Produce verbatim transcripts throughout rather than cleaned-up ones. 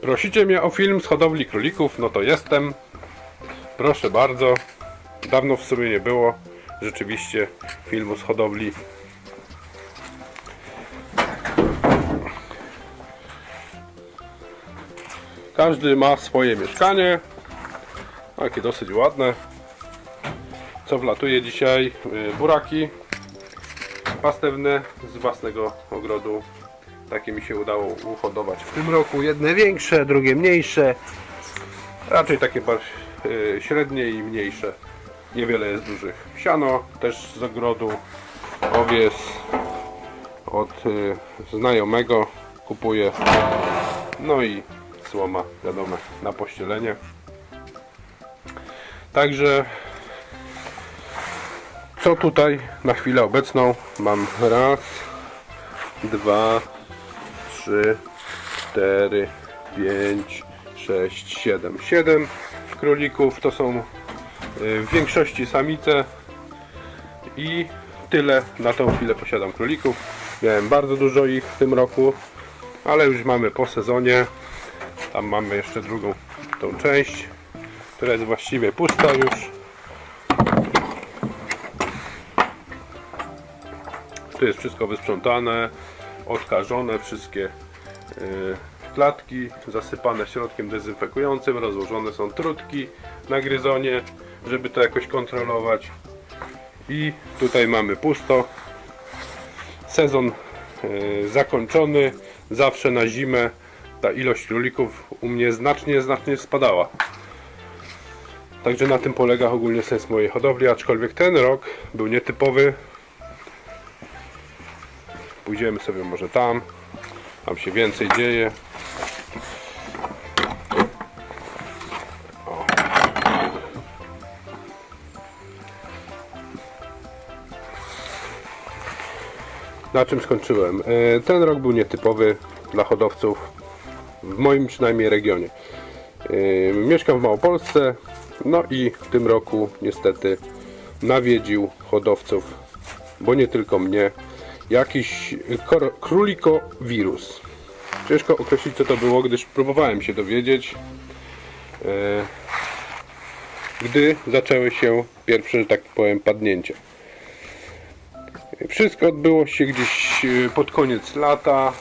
Prosicie mnie o film z hodowli królików, no to jestem. Proszę bardzo. Dawno w sumie nie było rzeczywiście filmu z hodowli. Każdy ma swoje mieszkanie. Takie dosyć ładne. Co wlatuje dzisiaj? Buraki pastewne z własnego ogrodu. Takie mi się udało uhodować w tym roku. Jedne większe, drugie mniejsze. Raczej takie średnie i mniejsze. Niewiele jest dużych. Siano też z ogrodu. Owiec od znajomego kupuję. No i słoma, wiadomo, na pościelenie. Także co tutaj na chwilę obecną mam? Raz, dwa, trzy, cztery, pięć, sześć, siedem. Siedem królików. To są w większości samice i tyle na tą chwilę posiadam królików. Miałem bardzo dużo ich w tym roku, ale już mamy po sezonie. Tam mamy jeszcze drugą tą część, która jest właściwie pusta już. Tu jest wszystko wysprzątane, odkażone, wszystkie yy, klatki zasypane środkiem dezynfekującym, rozłożone są trutki na gryzonie, żeby to jakoś kontrolować. I tutaj mamy pusto. Sezon yy, zakończony. Zawsze na zimę ta ilość królików u mnie znacznie, znacznie spadała. Także na tym polega ogólnie sens mojej hodowli, aczkolwiek ten rok był nietypowy. Pójdziemy sobie może tam. Tam się więcej dzieje. O. Na czym skończyłem? Ten rok był nietypowy dla hodowców. W moim przynajmniej regionie. Yy, mieszkam w Małopolsce, no i w tym roku niestety nawiedził hodowców, bo nie tylko mnie, jakiś królikowirus. Ciężko określić, co to było, gdyż próbowałem się dowiedzieć, yy, gdy zaczęły się pierwsze, że tak powiem, padnięcia. Wszystko odbyło się gdzieś pod koniec lata.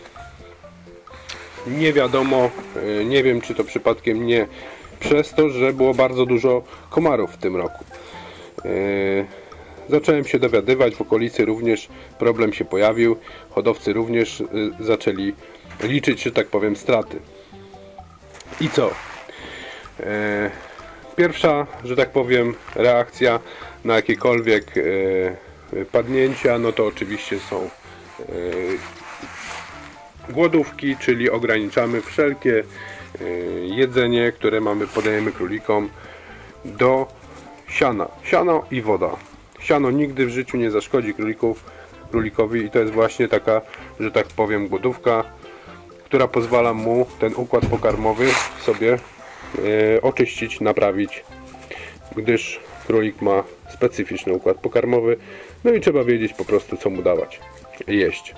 Nie wiadomo, nie wiem, czy to przypadkiem nie przez to, że było bardzo dużo komarów w tym roku. Zacząłem się dowiadywać, w okolicy również problem się pojawił. Hodowcy również zaczęli liczyć, że tak powiem, straty. I co? Pierwsza, że tak powiem, reakcja na jakiekolwiek padnięcia, no to oczywiście są głodówki, czyli ograniczamy wszelkie jedzenie, które mamy, podajemy królikom, do siana. Siano i woda. Siano nigdy w życiu nie zaszkodzi królików, królikowi i to jest właśnie taka, że tak powiem, głodówka, która pozwala mu ten układ pokarmowy sobie e, oczyścić, naprawić, gdyż królik ma specyficzny układ pokarmowy, no i trzeba wiedzieć po prostu, co mu dawać jeść.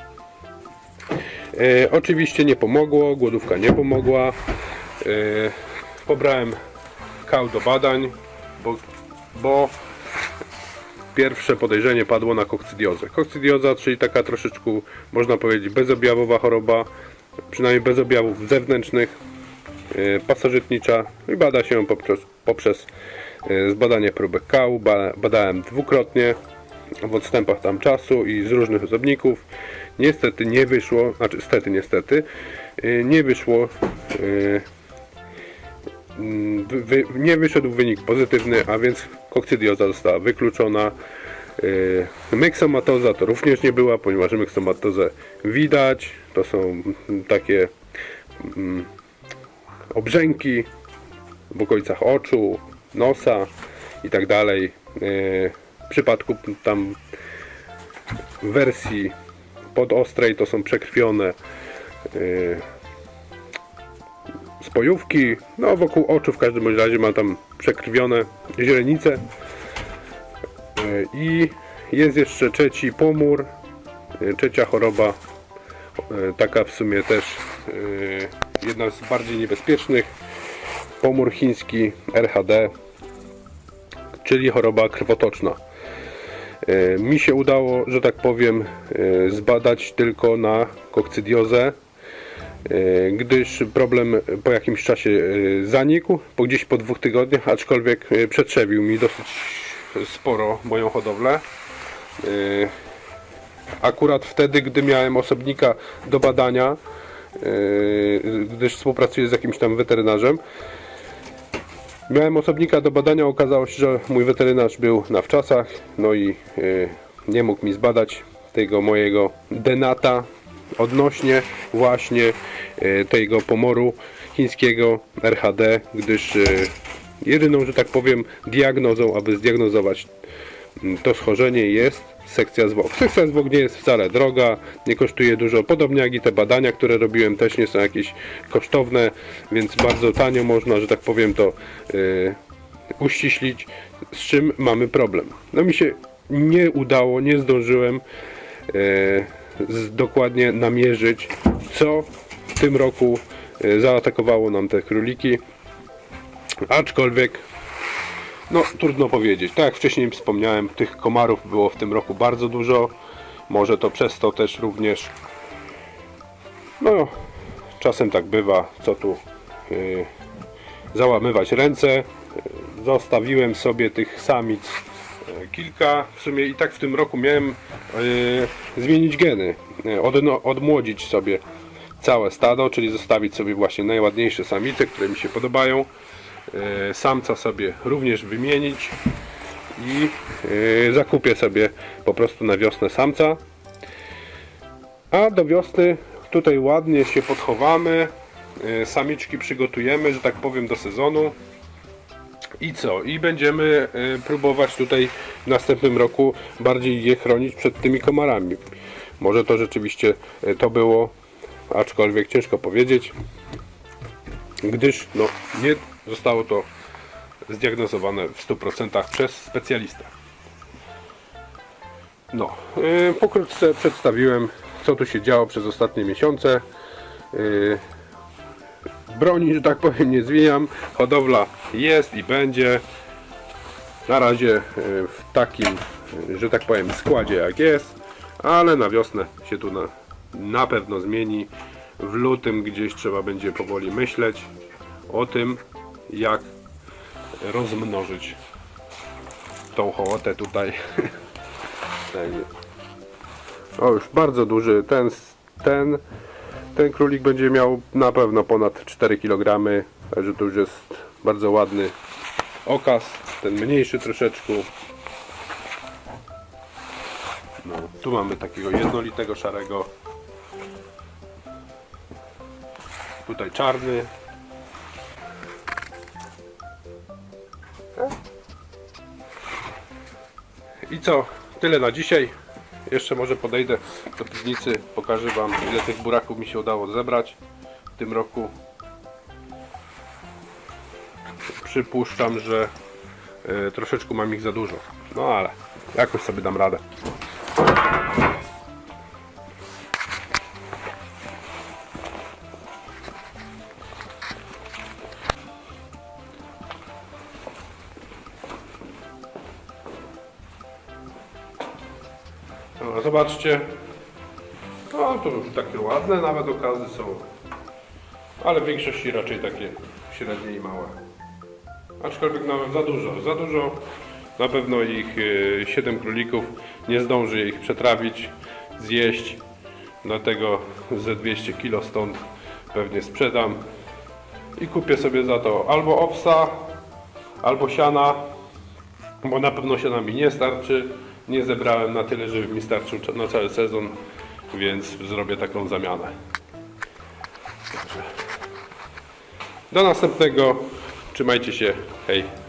E, oczywiście nie pomogło, głodówka nie pomogła. E, pobrałem kał do badań, bo, bo pierwsze podejrzenie padło na kokcydiozę. Kokcydioza, czyli taka troszeczkę, można powiedzieć, bezobjawowa choroba, przynajmniej bez objawów zewnętrznych, e, pasożytnicza, i bada się poprzez, poprzez e, zbadanie próbek kału. Ba, badałem dwukrotnie w odstępach tam czasu i z różnych osobników. Niestety nie wyszło, znaczy niestety, niestety, nie wyszło, nie wyszedł wynik pozytywny, a więc kokcydioza została wykluczona. Myksomatoza to również nie była, ponieważ myksomatozę widać, to są takie obrzęki w okolicach oczu, nosa i tak dalej. W przypadku tam wersji podostrej to są przekrwione yy, spojówki, no wokół oczu w każdym bądź razie ma tam przekrwione źrenice. Yy, i jest jeszcze trzeci pomór, yy, trzecia choroba, yy, taka w sumie też yy, jedna z bardziej niebezpiecznych, pomór chiński R H D, czyli choroba krwotoczna. Mi się udało, że tak powiem, zbadać tylko na kokcydiozę, gdyż problem po jakimś czasie zanikł, po gdzieś po dwóch tygodniach, aczkolwiek przetrzebił mi dosyć sporo moją hodowlę. Akurat wtedy, gdy miałem osobnika do badania, gdyż współpracuję z jakimś tam weterynarzem, miałem osobnika do badania, okazało się, że mój weterynarz był na wczasach, no i nie mógł mi zbadać tego mojego denata odnośnie właśnie tego pomoru chińskiego R H D, gdyż jedyną, że tak powiem, diagnozą, aby zdiagnozować to schorzenie, jest sekcja zwłok. Sekcja zwłok nie jest wcale droga, nie kosztuje dużo, podobnie jak i te badania, które robiłem, też nie są jakieś kosztowne, więc bardzo tanio można, że tak powiem, to yy, uściślić, z czym mamy problem. No mi się nie udało, nie zdążyłem yy, z, dokładnie namierzyć, co w tym roku yy, zaatakowało nam te króliki, aczkolwiek no trudno powiedzieć. Tak jak wcześniej wspomniałem, tych komarów było w tym roku bardzo dużo. Może to przez to też również, no czasem tak bywa, co tu yy, załamywać ręce. Zostawiłem sobie tych samic yy, kilka. W sumie i tak w tym roku miałem yy, zmienić geny, yy, od, no, odmłodzić sobie całe stado, czyli zostawić sobie właśnie najładniejsze samice, które mi się podobają. Samca sobie również wymienić i zakupię sobie po prostu na wiosnę samca, a do wiosny tutaj ładnie się podchowamy, samiczki przygotujemy, że tak powiem, do sezonu i co? I będziemy próbować tutaj w następnym roku bardziej je chronić przed tymi komarami. Może to rzeczywiście to było, aczkolwiek ciężko powiedzieć, gdyż no nie zostało to zdiagnozowane w stu procentach przez specjalistę. No, yy, pokrótce przedstawiłem, co tu się działo przez ostatnie miesiące. Yy, broni, że tak powiem, nie zwijam. Hodowla jest i będzie. Na razie yy, w takim, yy, że tak powiem, składzie jak jest, ale na wiosnę się tu na, na pewno zmieni. W lutym gdzieś trzeba będzie powoli myśleć o tym, jak rozmnożyć tą hołotę tutaj. O, już bardzo duży. Ten, ten, ten królik będzie miał na pewno ponad cztery kilogramy, także to już jest bardzo ładny okaz. Ten mniejszy troszeczkę. No, tu mamy takiego jednolitego szarego. Tutaj czarny. I co? Tyle na dzisiaj. Jeszcze może podejdę do piwnicy, pokażę wam, ile tych buraków mi się udało zebrać w tym roku. Przypuszczam, że y, troszeczkę mam ich za dużo. No ale jakoś sobie dam radę. No, zobaczcie, no to już takie ładne nawet okazy są, ale w większości raczej takie średnie i małe, aczkolwiek nawet za dużo, za dużo, na pewno ich siedem królików nie zdąży ich przetrawić, zjeść, dlatego ze dwieście kilo stąd pewnie sprzedam i kupię sobie za to albo owsa, albo siana, bo na pewno siana mi nie starczy. Nie zebrałem na tyle, żeby mi starczył na cały sezon, więc zrobię taką zamianę. Dobrze. Do następnego. Trzymajcie się. Hej.